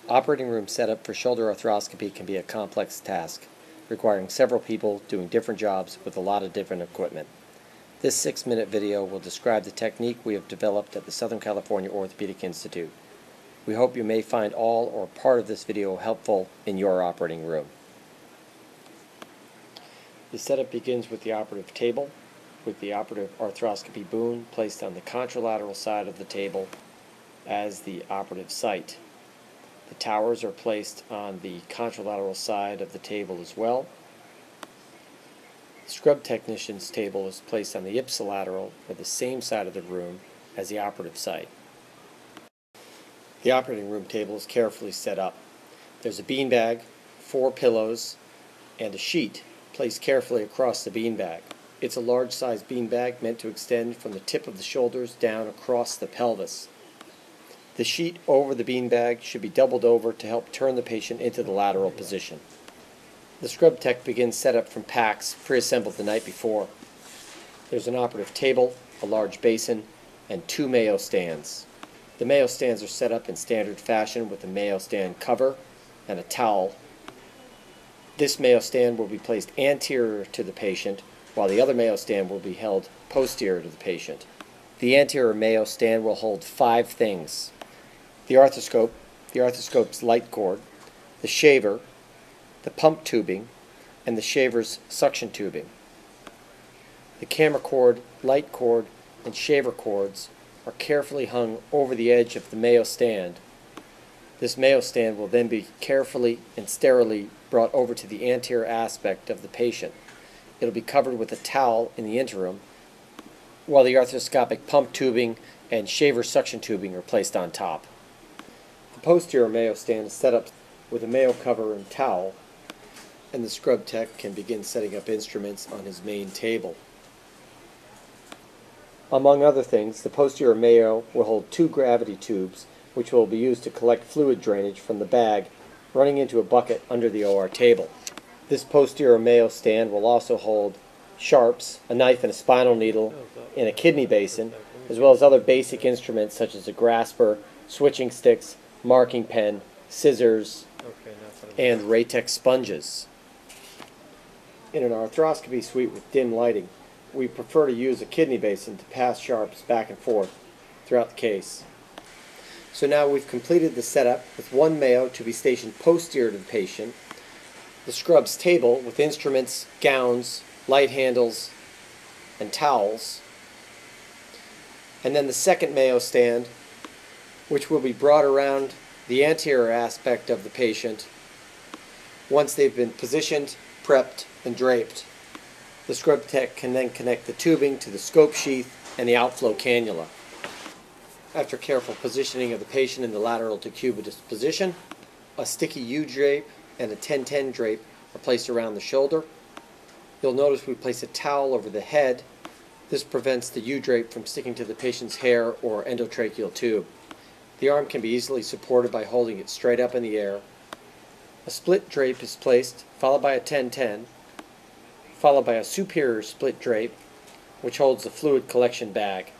Operating room setup for shoulder arthroscopy can be a complex task, requiring several people doing different jobs with a lot of different equipment. This 6-minute video will describe the technique we have developed at the Southern California Orthopedic Institute. We hope you may find all or part of this video helpful in your operating room. The setup begins with the operative table, with the operative arthroscopy boom placed on the contralateral side of the table as the operative site. The towers are placed on the contralateral side of the table as well. The scrub technician's table is placed on the ipsilateral, or the same side of the room as the operative site. The operating room table is carefully set up. There's a beanbag, 4 pillows, and a sheet placed carefully across the beanbag. It's a large-sized beanbag meant to extend from the tip of the shoulders down across the pelvis. The sheet over the beanbag should be doubled over to help turn the patient into the lateral position. The scrub tech begins setup from packs pre-assembled the night before. There's an operative table, a large basin, and 2 Mayo stands. The Mayo stands are set up in standard fashion with a Mayo stand cover and a towel. This Mayo stand will be placed anterior to the patient, while the other Mayo stand will be held posterior to the patient. The anterior Mayo stand will hold 5 things: the arthroscope, the arthroscope's light cord, the shaver, the pump tubing, and the shaver's suction tubing. The camera cord, light cord, and shaver cords are carefully hung over the edge of the Mayo stand. This Mayo stand will then be carefully and sterilely brought over to the anterior aspect of the patient. It will be covered with a towel in the interim, while the arthroscopic pump tubing and shaver suction tubing are placed on top. The posterior Mayo stand is set up with a Mayo cover and towel, and the scrub tech can begin setting up instruments on his main table. Among other things, the posterior Mayo will hold 2 gravity tubes, which will be used to collect fluid drainage from the bag running into a bucket under the OR table. This posterior Mayo stand will also hold sharps, a knife and a spinal needle, and a kidney basin, as well as other basic instruments such as a grasper, switching sticks, marking pen, scissors, and Ratex sponges. In an arthroscopy suite with dim lighting, we prefer to use a kidney basin to pass sharps back and forth throughout the case. So now we've completed the setup with 1 Mayo to be stationed posterior to the patient, the scrub's table with instruments, gowns, light handles, and towels, and then the second Mayo stand, which will be brought around the anterior aspect of the patient once they've been positioned, prepped, and draped. The scrub tech can then connect the tubing to the scope sheath and the outflow cannula. After careful positioning of the patient in the lateral decubitus position, a sticky U-drape and a 10-10 drape are placed around the shoulder. You'll notice we place a towel over the head. This prevents the U-drape from sticking to the patient's hair or endotracheal tube. The arm can be easily supported by holding it straight up in the air. A split drape is placed, followed by a 10-10, followed by a superior split drape, which holds the fluid collection bag.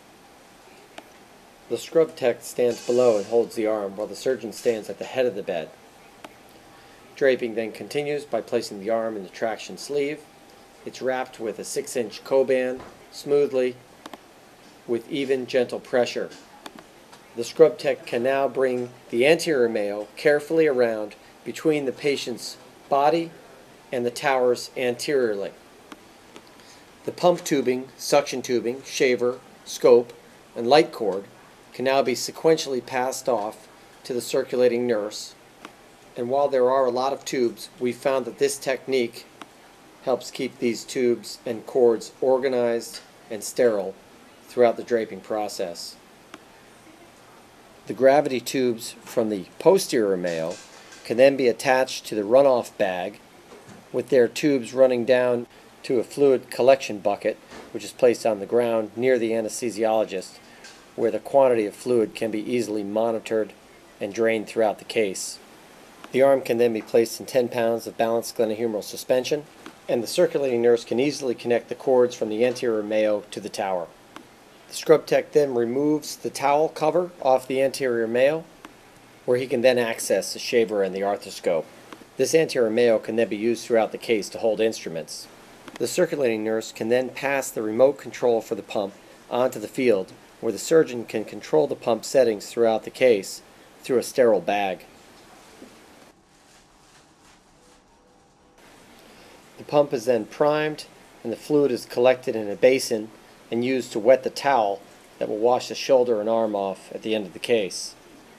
The scrub tech stands below and holds the arm, while the surgeon stands at the head of the bed. Draping then continues by placing the arm in the traction sleeve. It's wrapped with a 6-inch Coban, smoothly, with even, gentle pressure. The scrub tech can now bring the anterior Mayo carefully around between the patient's body and the towers anteriorly. The pump tubing, suction tubing, shaver, scope, and light cord can now be sequentially passed off to the circulating nurse. And while there are a lot of tubes, we found that this technique helps keep these tubes and cords organized and sterile throughout the draping process. The gravity tubes from the posterior Mayo can then be attached to the runoff bag, with their tubes running down to a fluid collection bucket, which is placed on the ground near the anesthesiologist, where the quantity of fluid can be easily monitored and drained throughout the case. The arm can then be placed in 10 pounds of balanced glenohumeral suspension, and the circulating nurse can easily connect the cords from the anterior Mayo to the tower. The scrub tech then removes the towel cover off the anterior Mayo, where he can then access the shaver and the arthroscope. This anterior mayo can then be used throughout the case to hold instruments. The circulating nurse can then pass the remote control for the pump onto the field, where the surgeon can control the pump settings throughout the case through a sterile bag. The pump is then primed and the fluid is collected in a basin and used to wet the towel that will wash the shoulder and arm off at the end of the case.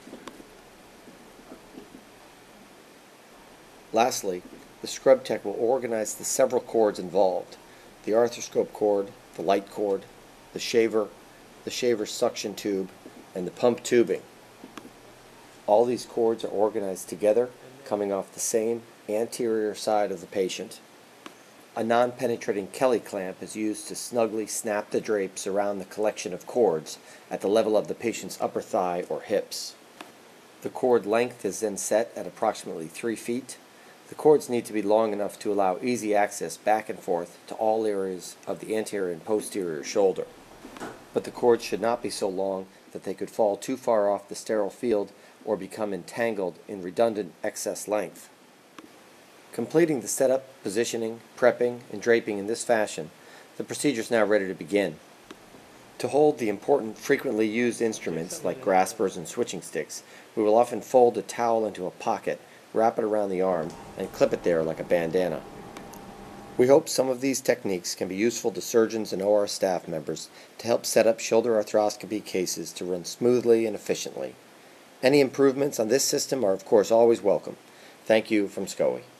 Lastly, the scrub tech will organize the several cords involved: the arthroscope cord, the light cord, the shaver suction tube, and the pump tubing. All these cords are organized together, coming off the same anterior side of the patient. A non-penetrating Kelly clamp is used to snugly snap the drapes around the collection of cords at the level of the patient's upper thigh or hips. The cord length is then set at approximately 3 feet. The cords need to be long enough to allow easy access back and forth to all areas of the anterior and posterior shoulder. But the cords should not be so long that they could fall too far off the sterile field or become entangled in redundant excess length. Completing the setup, positioning, prepping, and draping in this fashion, the procedure is now ready to begin. To hold the important frequently used instruments like graspers and switching sticks, we will often fold a towel into a pocket, wrap it around the arm, and clip it there like a bandana. We hope some of these techniques can be useful to surgeons and OR staff members to help set up shoulder arthroscopy cases to run smoothly and efficiently. Any improvements on this system are of course always welcome. Thank you from SCOE.